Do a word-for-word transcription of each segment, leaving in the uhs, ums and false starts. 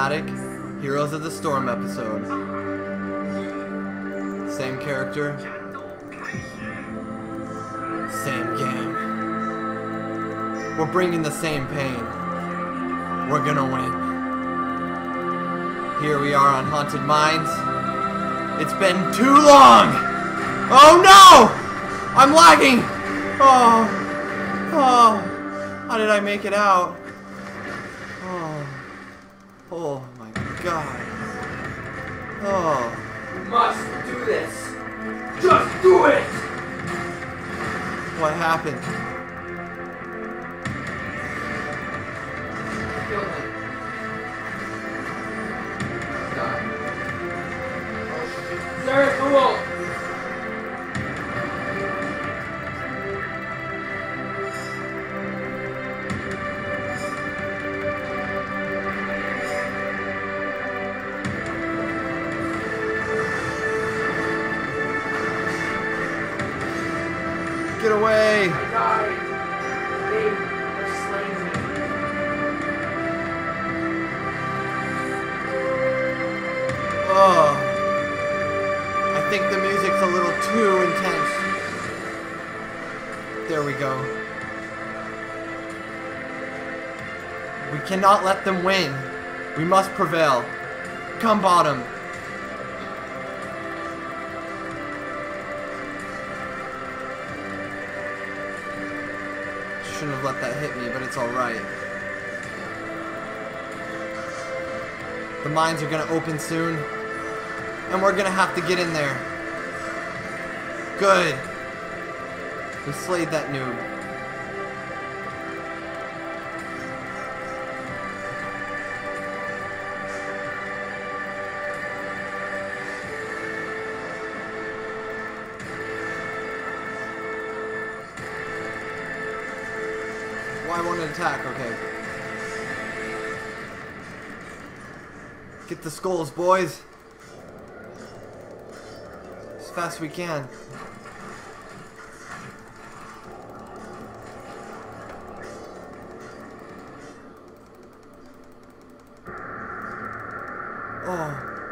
dramatic Heroes of the Storm episode. Same character. Same game. We're bringing the same pain. We're gonna win. Here we are on Haunted Mines. It's been too long! Oh no! I'm lagging! Oh. Oh. How did I make it out? Oh. Oh my god. Oh. You must do this. Just do it! What happened? Kill him. Die. Sir, cool! Get away! I died. They were slaying me. Oh. I think the music's a little too intense. There we go. We cannot let them win. We must prevail. Come bottom. Shouldn't have let that hit me, but it's alright. The mines are gonna open soon, and we're gonna have to get in there. Good. We slayed that noob. Why won't it attack? Okay. Get the skulls, boys. As fast as we can. Oh.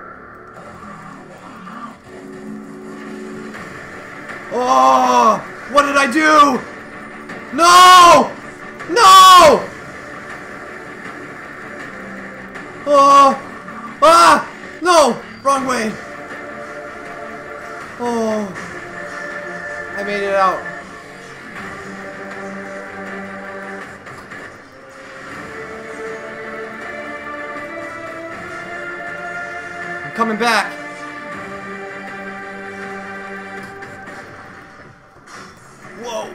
Oh! What did I do? No! No! Oh! Ah! No! Wrong way! Oh! I made it out. I'm coming back. Whoa!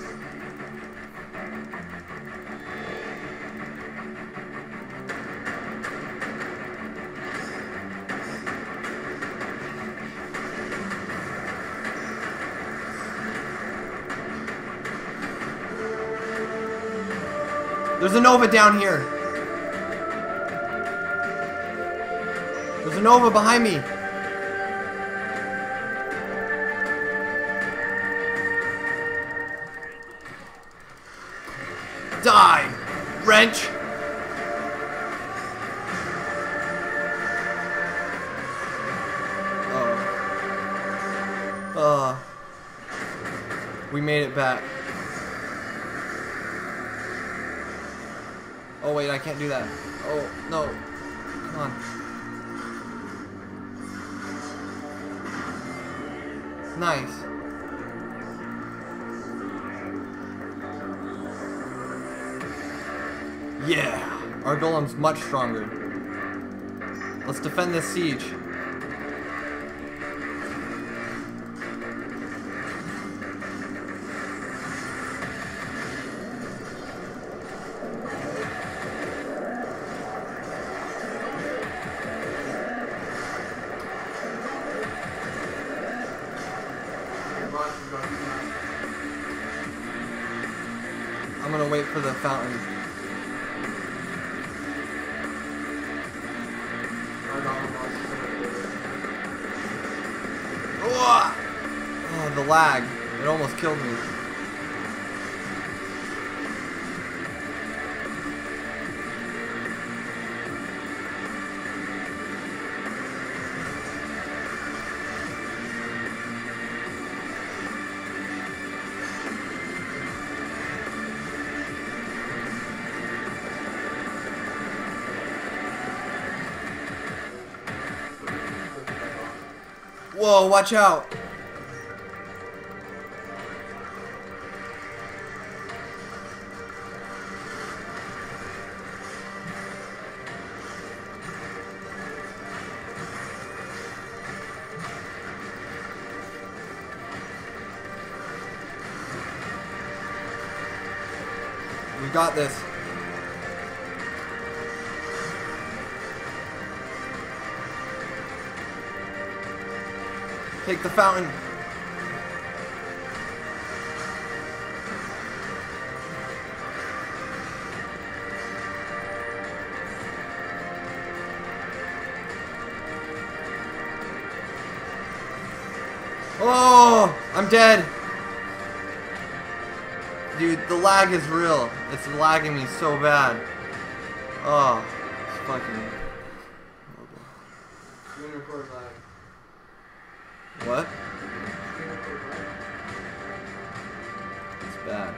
There's a Nova down here. There's a Nova behind me. Die, wrench. Oh. Uh. We made it back. Oh wait, I can't do that. Oh, no. Come on. Nice. Yeah! Our golem's much stronger. Let's defend this siege. I'm gonna wait for the fountain. Oh, the lag. It almost killed me. Whoa, watch out. We got this. Take the fountain. Oh, I'm dead. Dude, the lag is real. It's lagging me so bad. Oh, it's fucking horrible. What? It's bad.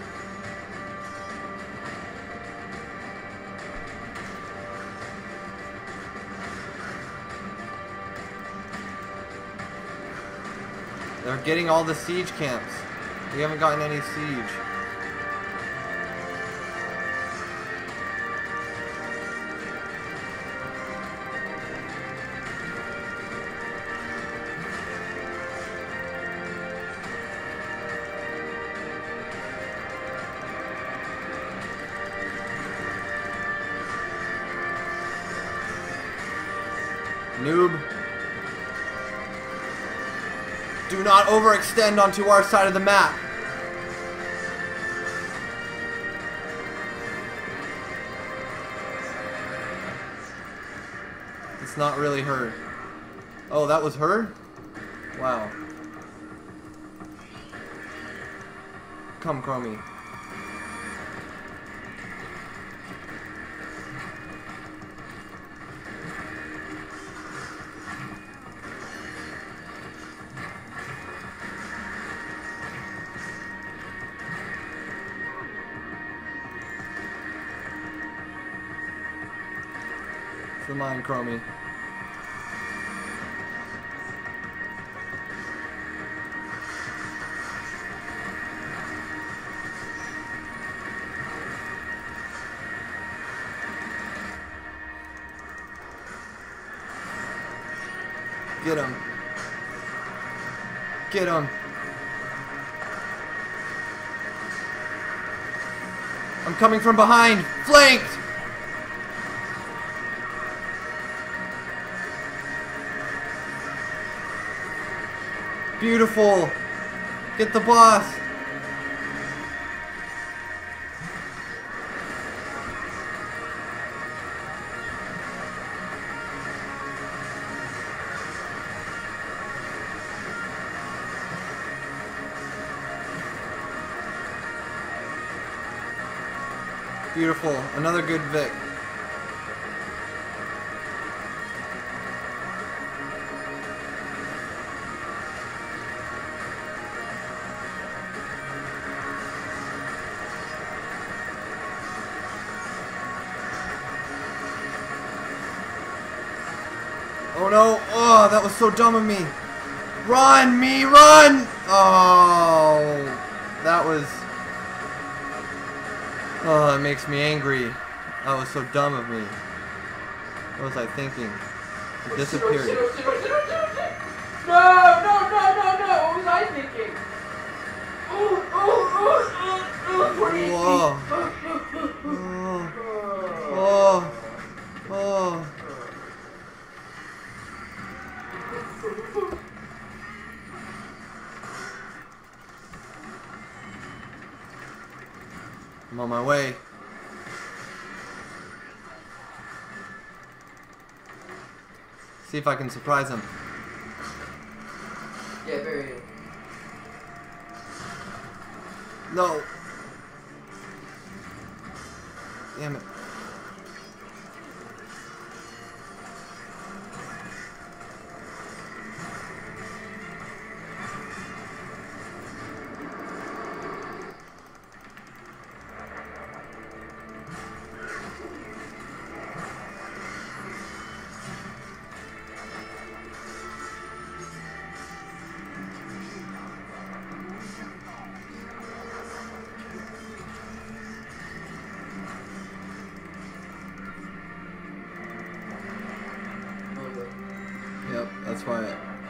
They're getting all the siege camps. We haven't gotten any siege. Noob. Do not overextend onto our side of the map. It's not really her. Oh, that was her? Wow. Come, Chromie. The mine, Chromie. Get him. Get him. I'm coming from behind. Flanked. Beautiful. Get the boss. Beautiful. Another good Vic. Oh no! Oh, that was so dumb of me! Run, me, run! Oh, that was... Oh, it makes me angry. That was so dumb of me. What was I thinking? It disappeared. No, no, no, no, no! What was I thinking? Oh, oh, oh, oh, oh, Whoa. Oh. Oh. Oh. I'm on my way. See if I can surprise him. Yeah, very. No. Damn it.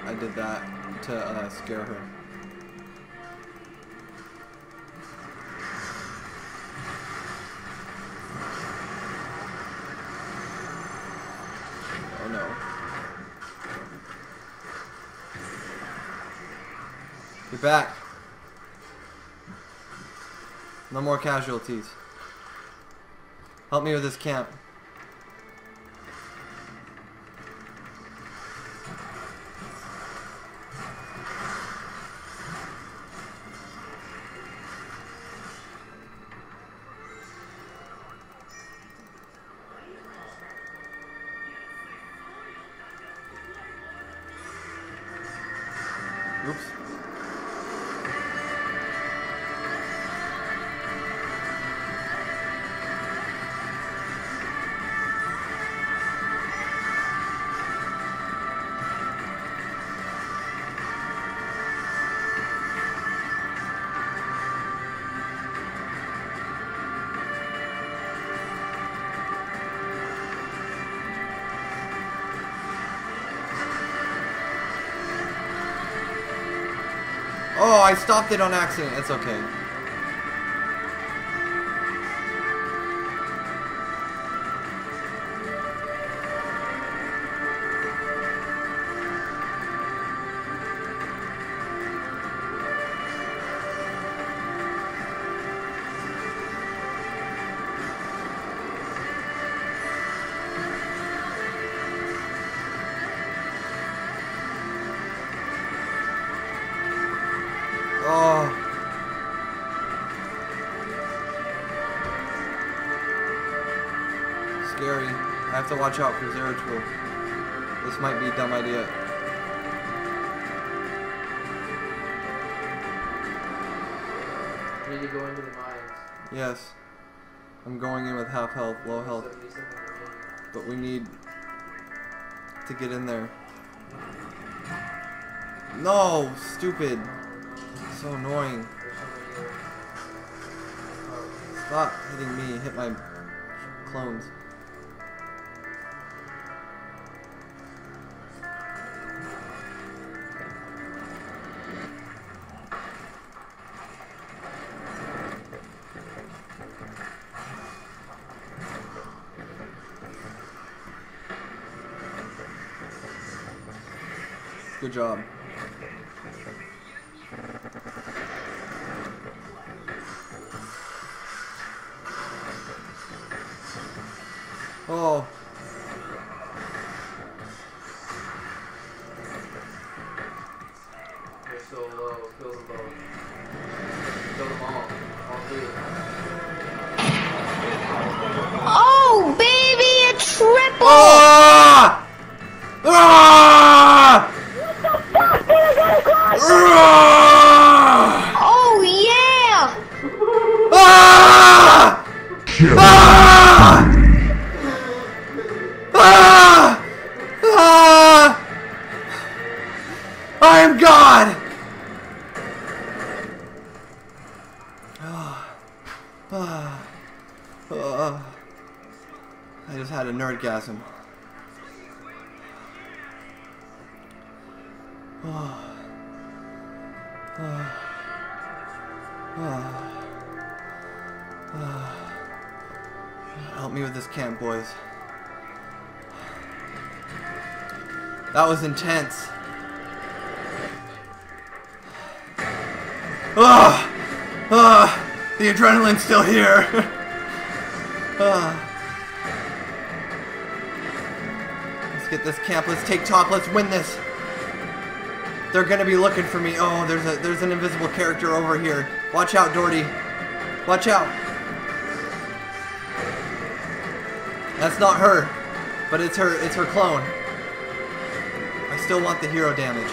I did that to uh, scare her. Oh no. You're back. No more casualties. Help me with this camp. Oops. Oh, I stopped it on accident. It's okay. Oh. Scary. I have to watch out for Zeratul. This might be a dumb idea. We need to go into the mines. Yes. I'm going in with half health, low health. But we need to get in there. No! Stupid. So annoying. Stop hitting me, hit my clones. Good job. Oh. They're so low. Kill them both. Kill them all. All three. Oh, baby, a triple! Ah! Ah! What the fuck? Did I get a glass? Ah! Oh, yeah! Ah! Ah! Ah! Ah! I am God! Ah. Ah. Ah. I just had a nerdgasm. Ah. Ah. Ah. Ah. Help me with this camp, boys. That was intense. Ah! Ah! The adrenaline's still here. Ah. Let's get this camp. Let's take top. Let's win this. They're gonna be looking for me. Oh, there's a there's an invisible character over here. Watch out, Dordi. Watch out. That's not her, but it's her. It's her clone. I still want the hero damage.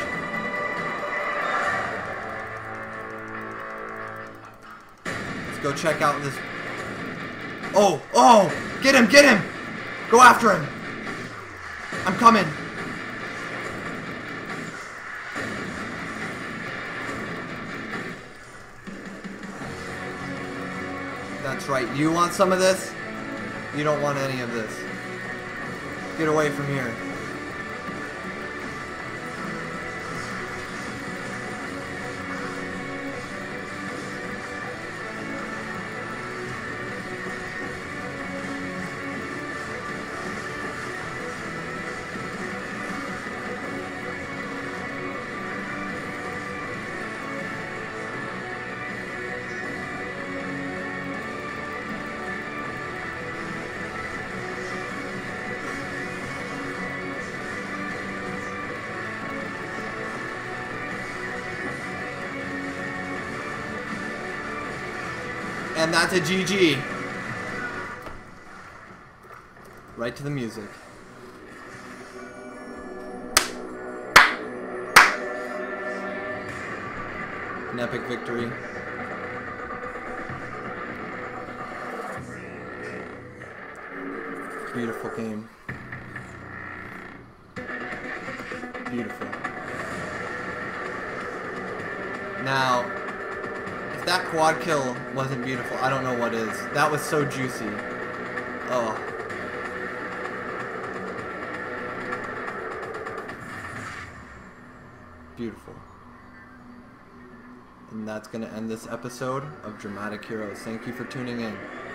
Let's go check out this. Oh, oh! Get him! Get him! Go after him! I'm coming. That's right. You want some of this? You don't want any of this. Get away from here. And that's a G G. Right to the music. An epic victory. Beautiful game. Beautiful. Now, if that quad kill wasn't beautiful, I don't know what is. That was so juicy. Oh. Beautiful. And that's going to end this episode of Dramatic Heroes. Thank you for tuning in.